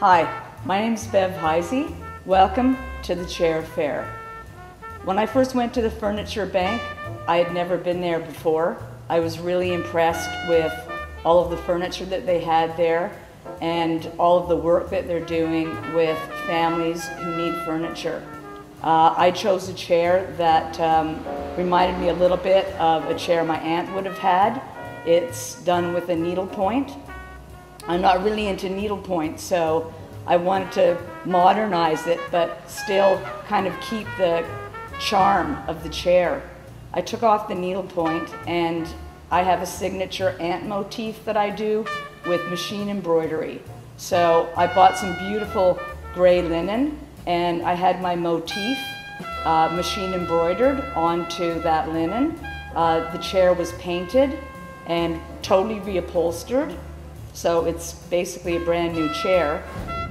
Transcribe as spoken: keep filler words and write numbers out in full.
Hi, my name is Bev Heisey. Welcome to the Chair Fair. When I first went to the Furniture Bank, I had never been there before. I was really impressed with all of the furniture that they had there and all of the work that they're doing with families who need furniture. Uh, I chose a chair that um, reminded me a little bit of a chair my aunt would have had. It's done with a needlepoint. I'm not really into needlepoint, so I wanted to modernize it, but still kind of keep the charm of the chair. I took off the needlepoint, and I have a signature ant motif that I do with machine embroidery. So I bought some beautiful gray linen, and I had my motif uh, machine embroidered onto that linen. Uh, the chair was painted and totally reupholstered, so it's basically a brand new chair.